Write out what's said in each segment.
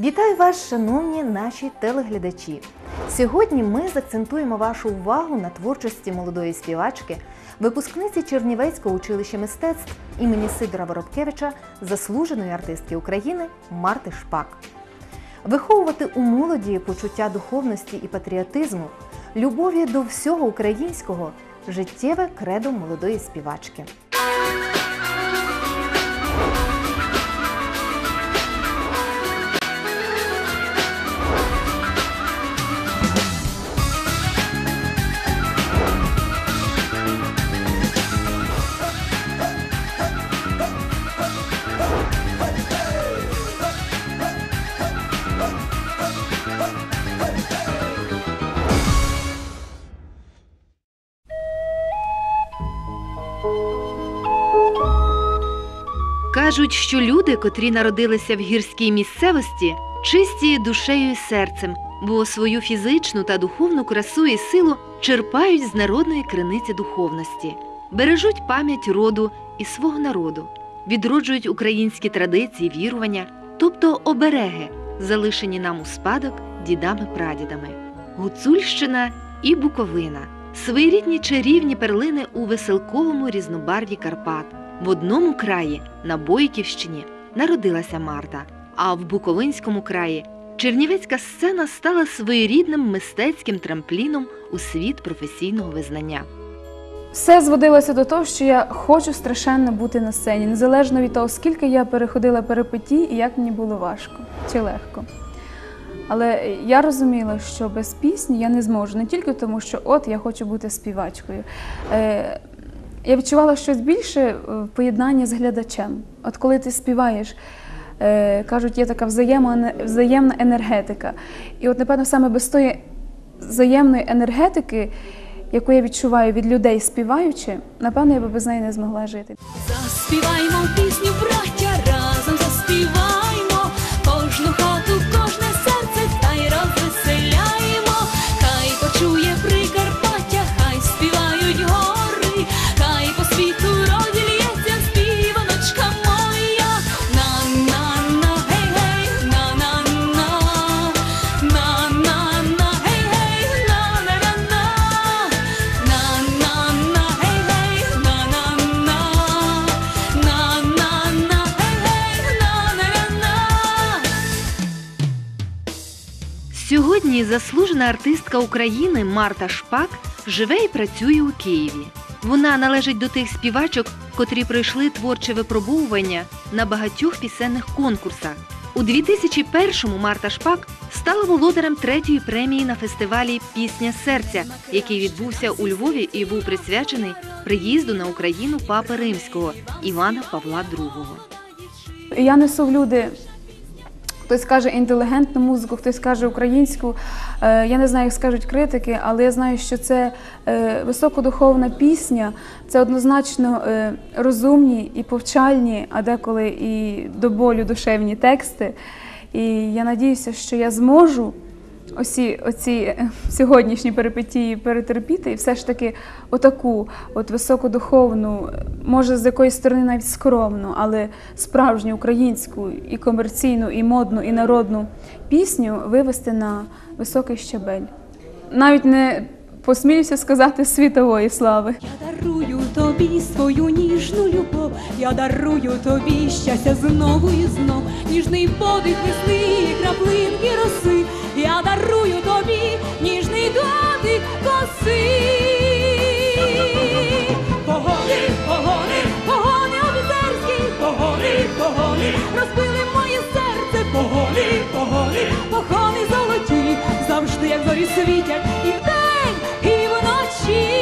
Вітаю вас, шановні наші телеглядачі! Сьогодні ми закцентуємо вашу увагу на творчості молодої співачки, випускниці Чернівецького училища мистецтв імені Сидора Воробкевича, заслуженої артистки України Марти Шпак. Виховувати у молоді почуття духовності і патріотизму, любові до всього українського – життєве кредо молодої співачки. Кажуть, що люди, котрі народилися в гірській місцевості, чисті душею і серцем, бо свою фізичну та духовну красу і силу черпають з народної криниці духовності, бережуть пам'ять роду і свого народу, відроджують українські традиції, вірування, тобто обереги, залишені нам у спадок дідами-прадідами. Гуцульщина і Буковина – своєрідні чарівні перлини у веселковому різнобарві Карпат. В одному краї, на Бойківщині, народилася Марта, а в Буковинському краї чернівецька сцена стала своєрідним мистецьким трампліном у світ професійного визнання. Все зводилося до того, що я хочу страшенно бути на сцені, незалежно від того, скільки я переходила перипетій і як мені було важко чи легко. Але я розуміла, що без пісні я не зможу, не тільки тому, що от я хочу бути співачкою. Я відчувала щось більше в поєднанні з глядачем. От коли ти співаєш, кажуть, є така взаємна енергетика. І от, напевно, саме без тої взаємної енергетики, яку я відчуваю від людей співаючи, напевно, я би без неї не змогла жити. Заспіваймо пісню, браття, разом заспіваймо, кожну хату, кожне серце, та й розвеселяємо. Хай почує Прикарпаття, хай співають гори, хай по світу розлється співаночка моя. На-на-на, гей-гей, на-на-на, на-на-на, гей-гей, на-на-на-на, на-на-на, гей-гей, на-на-на, на-на-на, гей-гей, на-на-на. Сьогодні заслужена артистка України Марта Шпак живе і працює у Києві. Вона належить до тих співачок, котрі пройшли творче випробовування на багатьох пісенних конкурсах. У 2001-му Марта Шпак стала володарем 3-ї премії на фестивалі «Пісня серця», який відбувся у Львові і був присвячений приїзду на Україну Папи Римського Івана Павла II. Я несу в люди, хтось каже інтелігентну музику, хтось каже українську. Я не знаю, як скажуть критики, але я знаю, що це високодуховна пісня, це однозначно розумні і повчальні, а деколи і до болю душевні тексти. І я надіюся, що я зможу оці сьогоднішні перипетії перетерпіти і все ж таки отаку високодуховну, може з якоїсь сторони навіть скромну, але справжню українську і комерційну, і модну, і народну пісню вивести на високий щабель. Навіть не посмілюся сказати світової слави. Я дарую тобі свою ніжну любов, я дарую тобі щастя знову і знов, ніжний подих весни і краплинки роси, я дарую тобі ніжний дотик коси. Погони, погони, погони офіцерські, погони, погони, розбили моє серце, погони, погони, погони золоті, завжди як зорі світять і вдень, і вночі.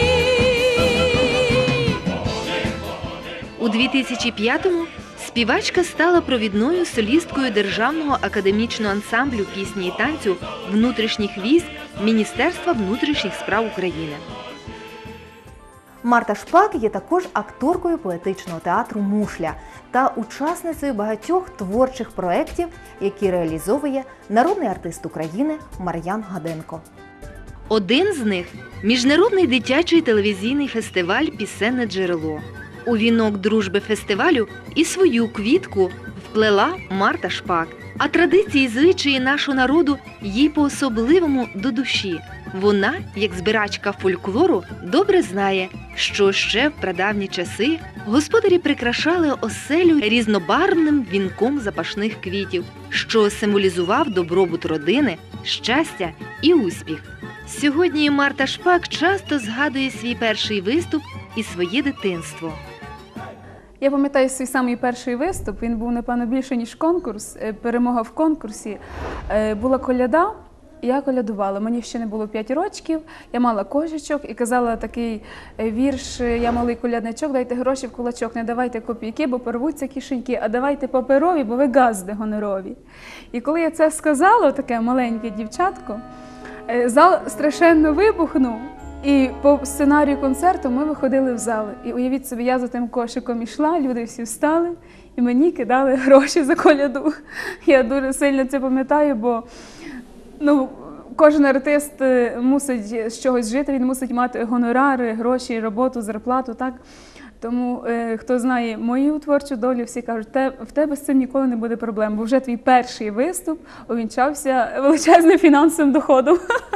У 2005-му співачка стала провідною солісткою Державного академічного ансамблю пісні і танцю внутрішніх військ Міністерства внутрішніх справ України. Марта Шпак є також акторкою поетичного театру «Мушля» та учасницею багатьох творчих проєктів, які реалізовує народний артист України Мар'ян Гаденко. Один з них – міжнародний дитячий телевізійний фестиваль «Пісенне джерело». У вінок дружби фестивалю і свою квітку вплела Марта Шпак, А традиції і звичаї нашого народу їй по-особливому до душі. Вона, як збирачка фольклору, добре знає, що ще в прадавні часи господарі прикрашали оселю різнобарвним вінком запашних квітів, що символізував добробут родини, щастя і успіх. Сьогодні Марта Шпак часто згадує свій перший виступ і своє дитинство. Я пам'ятаю свій самий перший виступ, він був, напевно, більше, ніж конкурс, перемога в конкурсі. Була коляда, і я колядувала. Мені ще не було 5 років, я мала кожичок і казала такий вірш: я малий колядничок, дайте гроші в кулачок, не давайте копійки, бо порвуться кишеньки, а давайте паперові, бо ви газди гонорові. І коли я це сказала, таке маленьке дівчатко, зал страшенно вибухнув. І по сценарію концерту ми виходили в зал. І уявіть собі, я за тим кошиком йшла, люди всі встали і мені кидали гроші за коляду. Я дуже сильно це пам'ятаю, бо кожен артист мусить з чогось жити, він мусить мати гонорари, гроші, роботу, зарплату. Так? Тому хто знає мою творчу долю, всі кажуть, в тебе з цим ніколи не буде проблем, бо вже твій перший виступ увінчався величезним фінансовим доходом.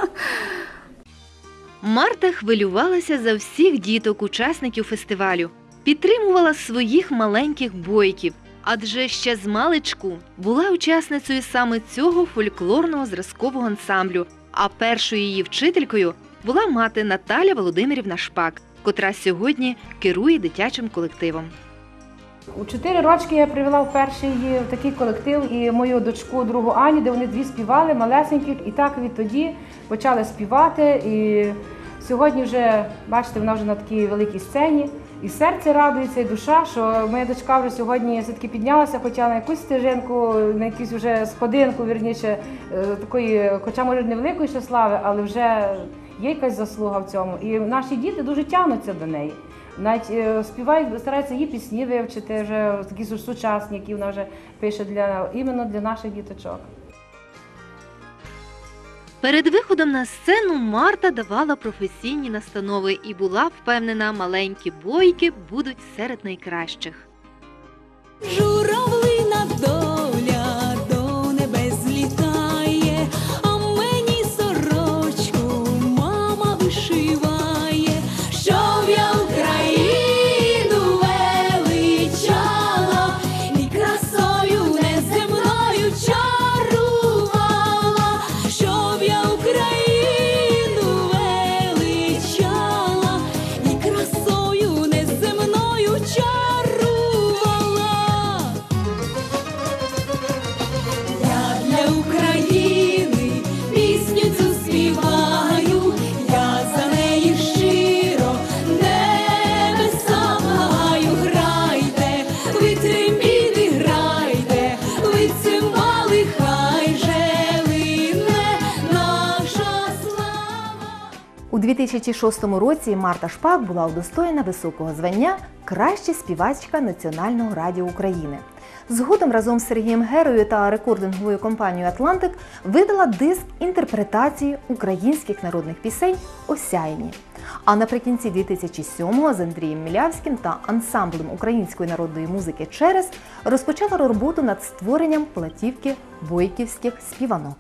Марта хвилювалася за всіх діток-учасників фестивалю, підтримувала своїх маленьких бойків, адже ще з маличку була учасницею саме цього фольклорного зразкового ансамблю, а першою її вчителькою була мати Наталя Володимирівна Шпак, котра сьогодні керує дитячим колективом. У 4 рочки я привела вперше її в такий колектив і мою дочку, другу Аню, де вони дві співали, малесенькі, і так відтоді почали співати. І сьогодні вже, бачите, вона вже на такій великій сцені. І серце радується, і душа, що моя дочка вже сьогодні все-таки піднялася, хоча на якусь стежинку, на якусь вже сходинку, вірніше, такої, хоча може невеликої ще слави, але вже є якась заслуга в цьому. І наші діти дуже тягнуться до неї. Навіть співають, стараються її пісні вивчити, вже такі сучасні, які вона вже пише іменно для наших діточок. Перед виходом на сцену Марта давала професійні настанови і була впевнена, маленькі бойки будуть серед найкращих. Журавлина доля до небес злітає, а мені сорочку мама вишиває, щоб я Україну величала і красою неземною чарувала, щоб я Україну величала і красою неземною чарувала. У 2006 році Марта Шпак була удостоєна високого звання «Краща співачка Національного радіо України». Згодом разом з Сергієм Герою та рекординговою компанією «Атлантик» видала диск інтерпретації українських народних пісень «Осяяні». А наприкінці 2007-го з Андрієм Мілявським та ансамблем української народної музики «Через» розпочала роботу над створенням платівки бойківських співанок.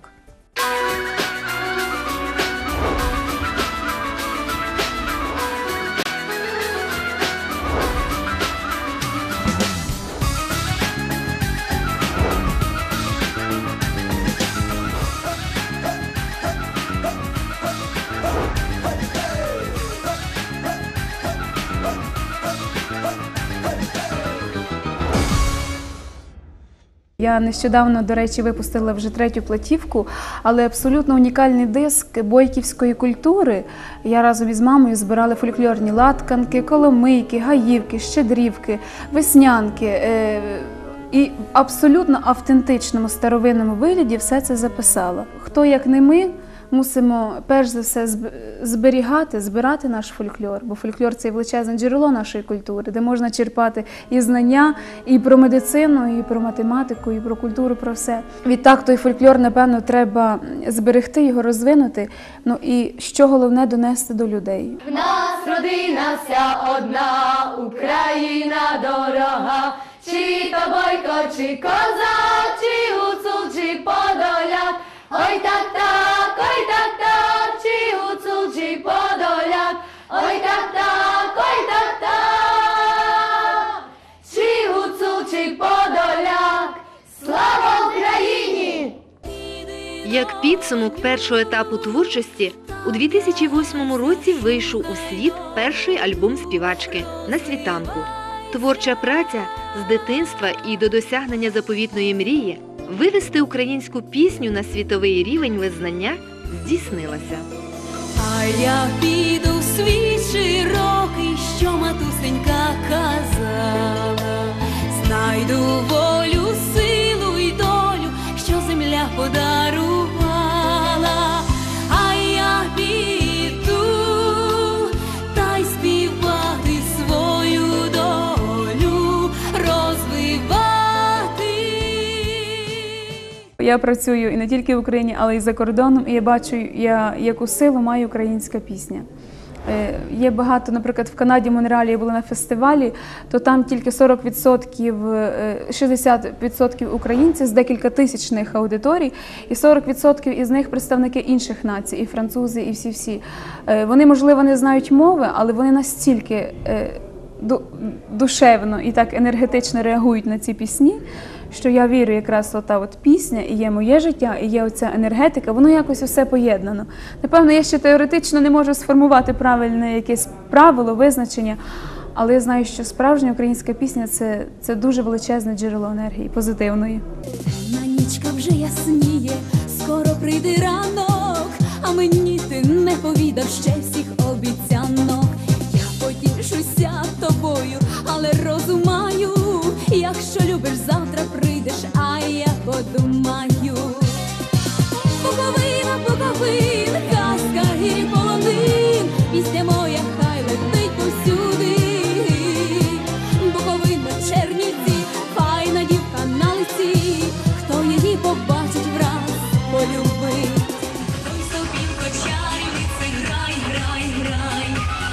Я нещодавно, до речі, випустила вже 3-ю платівку, але абсолютно унікальний диск бойківської культури. Я разом із мамою збирали фольклорні латканки, коломийки, гаївки, щедрівки, веснянки. І в абсолютно автентичному старовинному вигляді все це записала. Хто, як не ми, мусимо перш за все збирати наш фольклор, бо фольклор – це величезне джерело нашої культури, де можна черпати і знання, і про медицину, і про математику, і про культуру, про все. Відтак той фольклор, напевно, треба зберегти, його розвинути, ну і що головне – донести до людей. В нас родина вся одна, Україна дорога, чи то бойко, чи козак, чи гуцул, чи Як підсумок першого етапу творчості, у 2008 році вийшов у світ перший альбом співачки «На світанку». Творча праця з дитинства і до досягнення заповітної мрії вивести українську пісню на світовий рівень визнання здійснилася. А я піду в світ широкий, що матусенька казала, знайду волю, силу й долю, що земля подарувала. А я піду та й співати свою долю, розвивати. Я працюю і не тільки в Україні, але й за кордоном, і я бачу, яку силу має українська пісня. Є багато, наприклад, в Канаді, в Монреалі я була на фестивалі, то там тільки 60% українців з декілька тисячних аудиторій, і 40% із них представники інших націй, і французи, і всі-всі. Вони, можливо, не знають мови, але вони настільки душевно і так енергетично реагують на ці пісні, що я вірю, якраз ота от пісня, і є моє життя, і є оця енергетика, воно якось все поєднано. Напевно, я ще теоретично не можу сформувати правильне якесь правило, визначення, але я знаю, що справжня українська пісня – це дуже величезне джерело енергії, позитивної. На нічка вже ясніє, скоро прийде ранок, а мені ти не повідав ще всіх обіцянок. Я потішуся тобою, але розумаю, якщо любиш, завтра прийдеш, а я подумаю. Буковина, Буковина, казка і полонин, пісня моя хай летить повсюди. Буковина, Чернівці, файна дівка на лиці, хто її побачить враз, полюбить. Той собі в кочарівці, грай, грай, грай.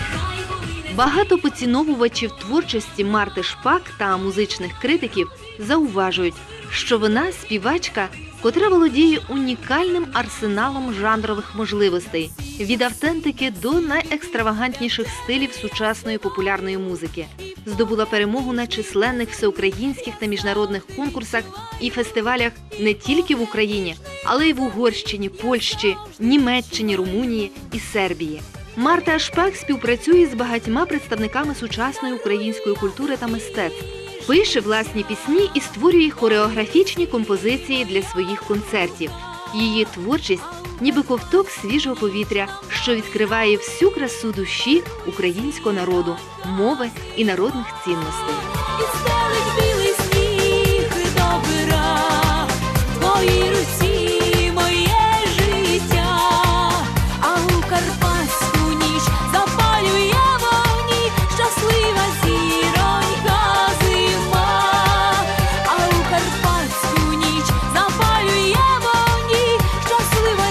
Багато поціновувачів творчості Марти Шпак та музичних критиків зауважують, що вона співачка, котра володіє унікальним арсеналом жанрових можливостей – від автентики до найекстравагантніших стилів сучасної популярної музики. Здобула перемогу на численних всеукраїнських та міжнародних конкурсах і фестивалях не тільки в Україні, але й в Угорщині, Польщі, Німеччині, Румунії і Сербії. Марта Шпак співпрацює з багатьма представниками сучасної української культури та мистецтв. Пише власні пісні і створює хореографічні композиції для своїх концертів. Її творчість – ніби ковток свіжого повітря, що відкриває всю красу душі українського народу, мови і народних цінностей. І стелить білий сніг добра, в твоїй руці моє життя, а у карпатську ніч запалює вогні щаслива зіронька зима, а у карпатську ніч запалює вогні щаслива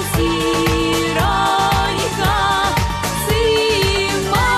зіронька зима.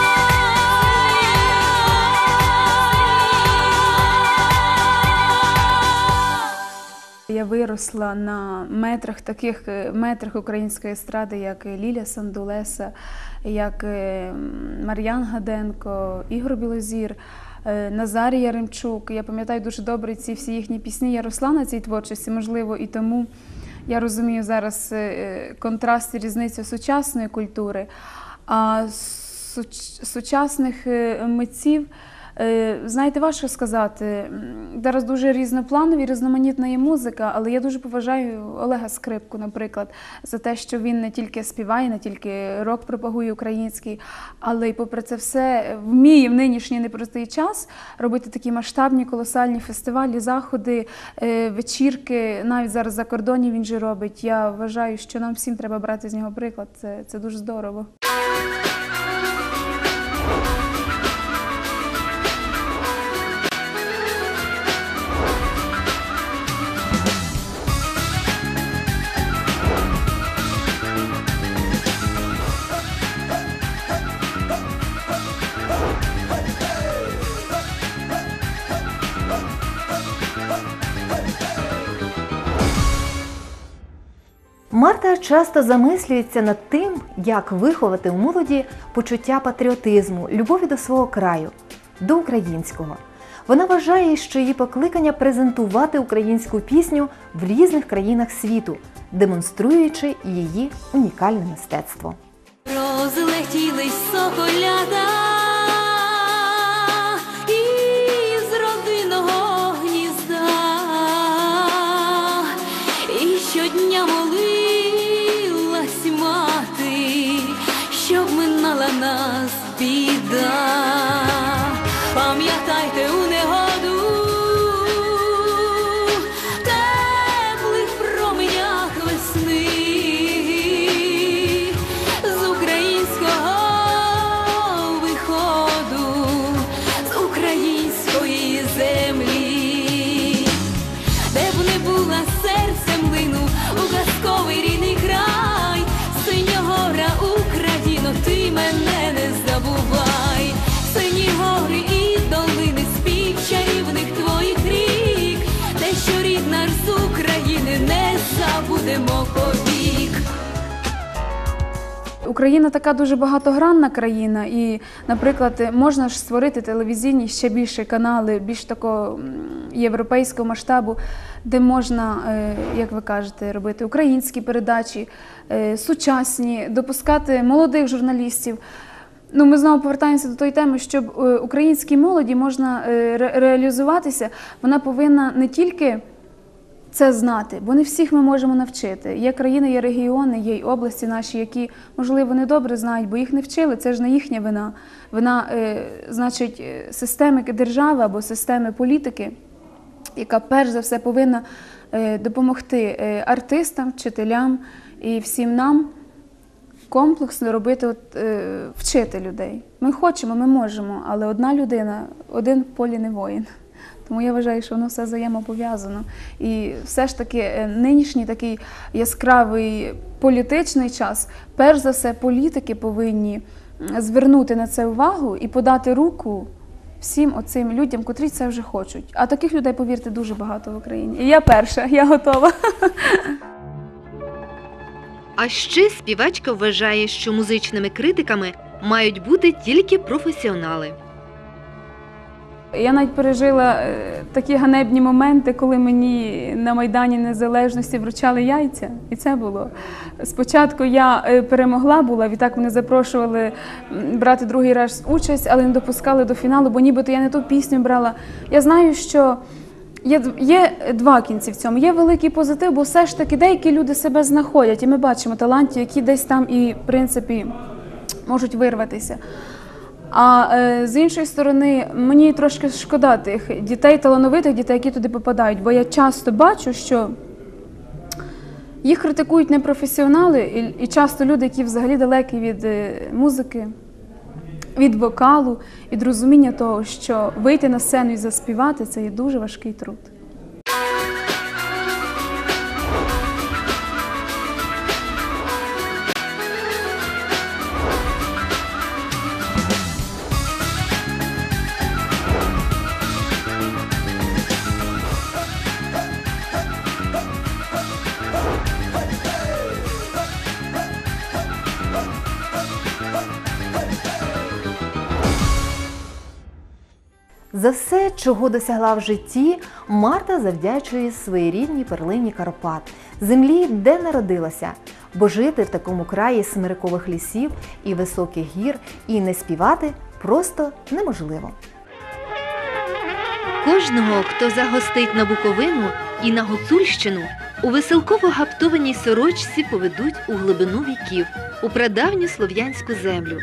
Я виросла на таких метрах української естради, як Ліля Сандулеса, як Мар'ян Гаденко, Ігор Білозір, Назарій Яремчук. Я пам'ятаю дуже добре ці всі їхні пісні. Я росла на цій творчості, можливо, і тому я розумію зараз контраст і різницю сучасної культури, а сучасних митців. Знаєте, важко сказати. Зараз дуже різнопланові, різноманітна є музика, але я дуже поважаю Олега Скрипку, наприклад, за те, що він не тільки співає, не тільки рок пропагує український, але й попри це все вміє в нинішній непростий час робити такі масштабні, колосальні фестивалі, заходи, вечірки, навіть зараз за кордоні він же робить. Я вважаю, що нам всім треба брати з нього приклад, це дуже здорово. Марта часто замислюється над тим, як виховати у молоді почуття патріотизму, любові до свого краю. до українського. Вона вважає, що її покликання презентувати українську пісню в різних країнах світу, демонструючи її унікальне мистецтво. Розлетілись соколята із родинного гнізда, і щодня молилась мати, щоб минала нас біда. Пам'ятайте у негоду, теплих променях весни, з українського виходу, з української землі, де б не була серцем лину у казковий рідний край, Синьогора, Україно, ти мене не забувай. Сині гори і долини, спів чарівних твоїх рік, те, що рідна з України, не забудемо повік. Україна така дуже багатогранна країна, і, наприклад, можна ж створити телевізійні ще більше канали, більш такого європейського масштабу, де можна, як ви кажете, робити українські передачі, сучасні, допускати молодих журналістів. Ну, ми знову повертаємося до тої теми, щоб українській молоді можна реалізуватися, вона повинна не тільки це знати, бо не всіх ми можемо навчити. Є країни, є регіони, є й області наші, які, можливо, не добре знають, бо їх не вчили, це ж не їхня вина. Вина, значить, системи держави або системи політики, яка перш за все повинна допомогти артистам, вчителям і всім нам комплексно робити, вчити людей. Ми хочемо, ми можемо, але одна людина, один в полі не воїн. Тому я вважаю, що воно все взаємопов'язано. І все ж таки нинішній такий яскравий політичний час, перш за все політики повинні звернути на це увагу і подати руку всім оцим людям, котрі це вже хочуть. А таких людей, повірте, дуже багато в Україні. І я перша, я готова. А ще співачка вважає, що музичними критиками мають бути тільки професіонали. Я навіть пережила такі ганебні моменти, коли мені на Майдані Незалежності вручали яйця. І це було. Спочатку я перемогла була, відтак вони запрошували брати другий раз участь, але не допускали до фіналу, бо нібито я не ту пісню брала. Я знаю, що є два кінці в цьому. Є великий позитив, бо все ж таки деякі люди себе знаходять. І ми бачимо талантів, які десь там і, в принципі, можуть вирватися. А з іншої сторони, мені трошки шкода тих дітей, талановитих дітей, які туди попадають. Бо я часто бачу, що їх критикують непрофесіонали і часто люди, які взагалі далекі від музики, від вокалу, від розуміння того, що вийти на сцену і заспівати – це є дуже важкий труд. За все, чого досягла в житті, Марта завдячує своїй рідній перлині Карпат, землі, де народилася, бо жити в такому краї смирикових лісів і високих гір і не співати просто неможливо. Кожного, хто загостить на Буковину і на Гуцульщину, у веселково гаптованій сорочці поведуть у глибину віків, у прадавню слов'янську землю.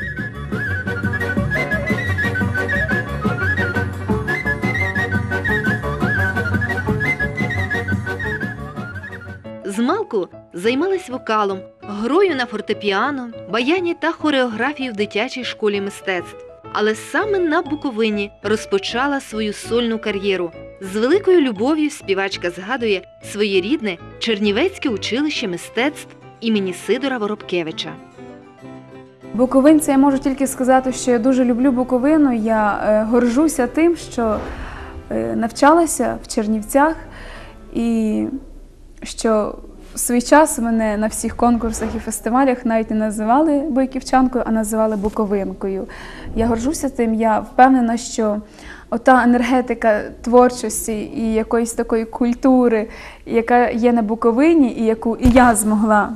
Змалку займалась вокалом, грою на фортепіано, баяні та хореографією в дитячій школі мистецтв. Але саме на Буковині розпочала свою сольну кар'єру. З великою любов'ю співачка згадує своє рідне Чернівецьке училище мистецтв імені Сидора Воробкевича. Буковинця, я можу тільки сказати, що я дуже люблю Буковину. Я горжуся тим, що навчалася в Чернівцях і що свій час мене на всіх конкурсах і фестивалях навіть не називали бойківчанкою, а називали буковинкою. Я горжуся тим, я впевнена, що ота енергетика творчості і якоїсь такої культури, яка є на Буковині, і яку і я змогла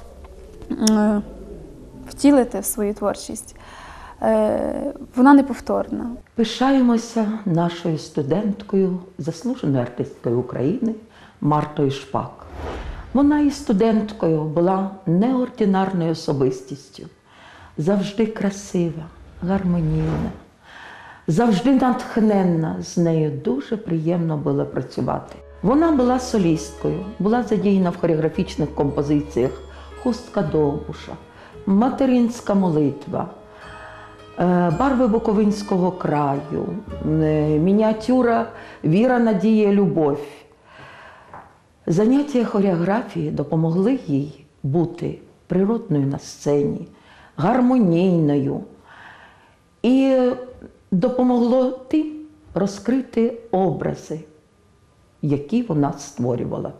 втілити в свою творчість, вона неповторна. Пишаємося нашою студенткою, заслуженою артисткою України Мартою Шпак. Вона і студенткою була неординарною особистістю, завжди красива, гармонійна, завжди натхненна. З нею дуже приємно було працювати. Вона була солісткою, була задіяна в хореографічних композиціях «Хустка Довбуша», «Материнська молитва», «Барви Буковинського краю», мініатюра «Віра, надія, любов». Заняття хореографії допомогли їй бути природною на сцені, гармонійною і допомогло тим розкрити образи, які вона створювала.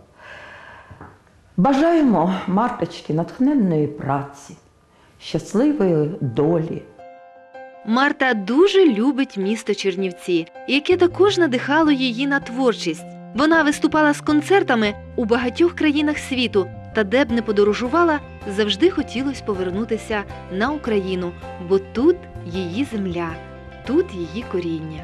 Бажаємо Марточці натхненної праці, щасливої долі. Марта дуже любить місто Чернівці, яке також надихало її на творчість. Вона виступала з концертами у багатьох країнах світу, та де б не подорожувала, завжди хотілося повернутися на Україну, бо тут її земля, тут її коріння.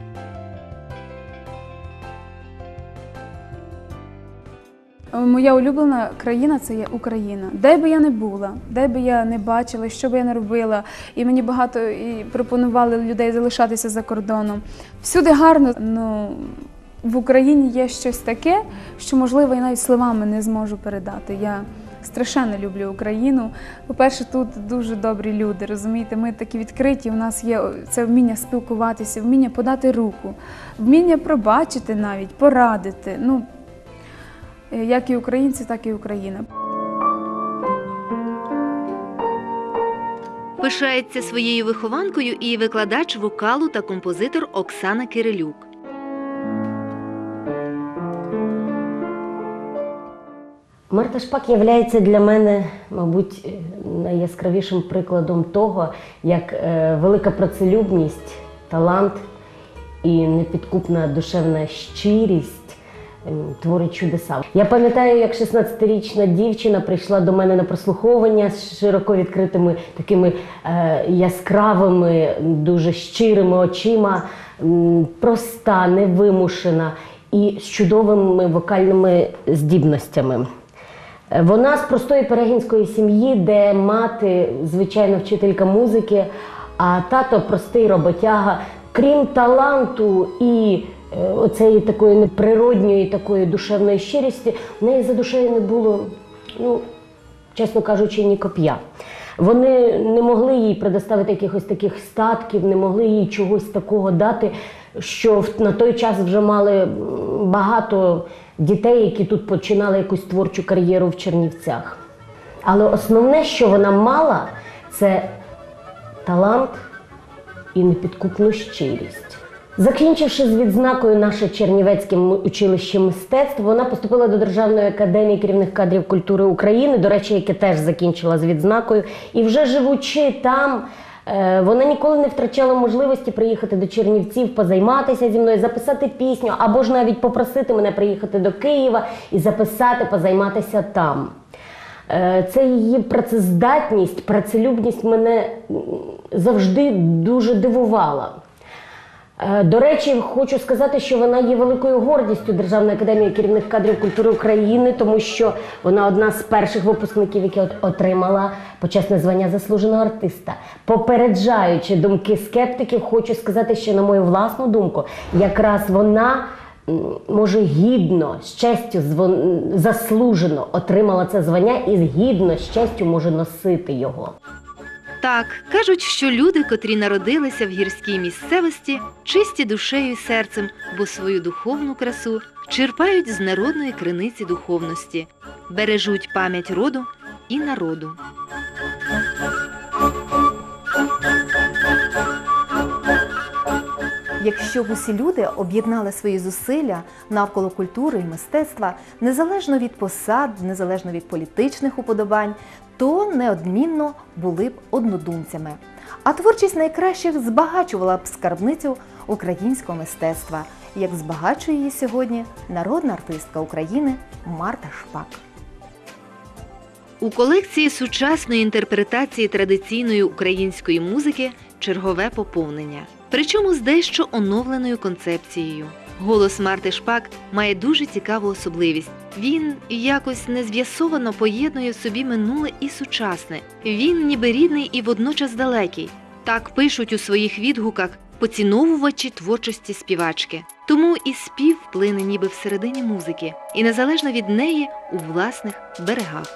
Моя улюблена країна – це є Україна. Де би я не була, де би я не бачила, що би я не робила, і мені багато і пропонували людей залишатися за кордоном. Всюди гарно, але в Україні є щось таке, що, можливо, я навіть словами не зможу передати. Я страшенно люблю Україну. По-перше, тут дуже добрі люди, розумієте, ми такі відкриті, у нас є це вміння спілкуватися, вміння подати руку, вміння пробачити навіть, порадити. Ну, як і українці, так і Україна. Пишається своєю вихованкою і викладач вокалу та композитор Оксана Кирилюк. Марта Шпак є для мене, мабуть, найяскравішим прикладом того, як велика працелюбність, талант і непідкупна душевна щирість творить чудеса. Я пам'ятаю, як 16-річна дівчина прийшла до мене на прослуховування з широко відкритими такими яскравими, дуже щирими очима, проста, невимушена і з чудовими вокальними здібностями. Вона з простої перегінської сім'ї, де мати, звичайно, вчителька музики, а тато простий роботяга. Крім таланту і оцеї такої неприродньої, такої душевної щирості, в неї за душею не було, ну, чесно кажучи, ні коп'я. Вони не могли їй предоставити якихось таких статків, не могли їй чогось такого дати, що на той час вже мали багато дітей, які тут починали якусь творчу кар'єру в Чернівцях. Але основне, що вона мала, це талант і непідкупну щирість. Закінчивши з відзнакою наше Чернівецьке училище мистецтв, вона поступила до Державної академії керівних кадрів культури України, до речі, яке теж закінчила з відзнакою. І вже живучи там, вона ніколи не втрачала можливості приїхати до Чернівців, позайматися зі мною, записати пісню, або ж навіть попросити мене приїхати до Києва і записати, позайматися там. Це її працездатність, працелюбність мене завжди дуже дивувала. До речі, хочу сказати, що вона є великою гордістю Державної академії керівних кадрів культури України, тому що вона одна з перших випускників, які отримала почесне звання заслуженого артиста. Попереджаючи думки скептиків, хочу сказати, що, на мою власну думку, якраз вона може гідно, з честю, заслужено отримала це звання і гідно, з честю може носити його. Так, кажуть, що люди, котрі народилися в гірській місцевості, чисті душею і серцем, бо свою духовну красу черпають з народної криниці духовності, бережуть пам'ять роду і народу. Якщо б усі люди об'єднали свої зусилля навколо культури і мистецтва, незалежно від посад, незалежно від політичних уподобань, то неодмінно були б однодумцями. А творчість найкращих збагачувала б скарбницю українського мистецтва, як збагачує її сьогодні народна артистка України Марта Шпак. У колекції сучасної інтерпретації традиційної української музики чергове поповнення. Причому з дещо оновленою концепцією. Голос Марти Шпак має дуже цікаву особливість. Він якось незв'ясовано поєднує в собі минуле і сучасне. Він ніби рідний і водночас далекий. Так пишуть у своїх відгуках поціновувачі творчості співачки. Тому і спів плине ніби всередині музики, і незалежно від неї у власних берегах.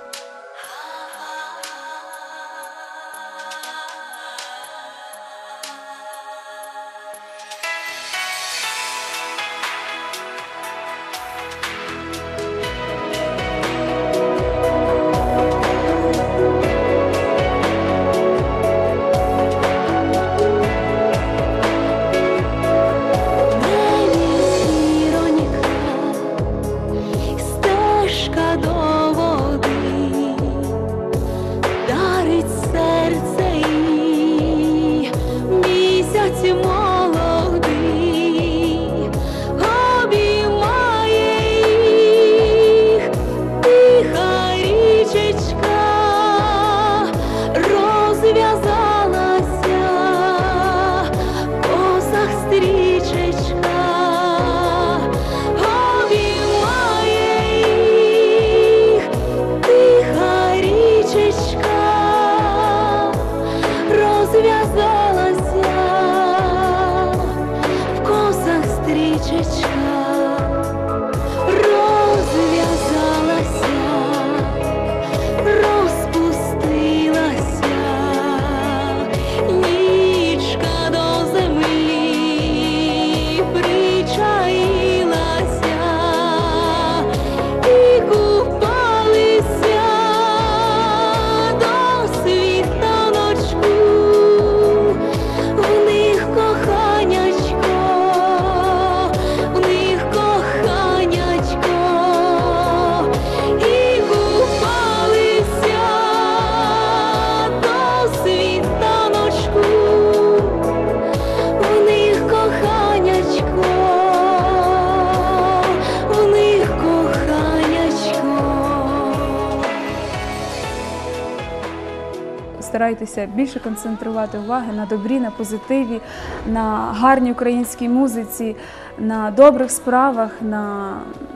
Старайтеся більше концентрувати уваги на добрі, на позитиві, на гарній українській музиці, на добрих справах, на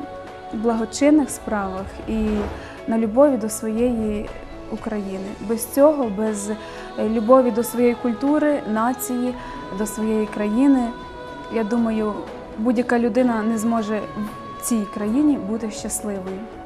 благочинних справах і на любові до своєї України. Без цього, без любові до своєї культури, нації, до своєї країни, я думаю, будь-яка людина не зможе в цій країні бути щасливою.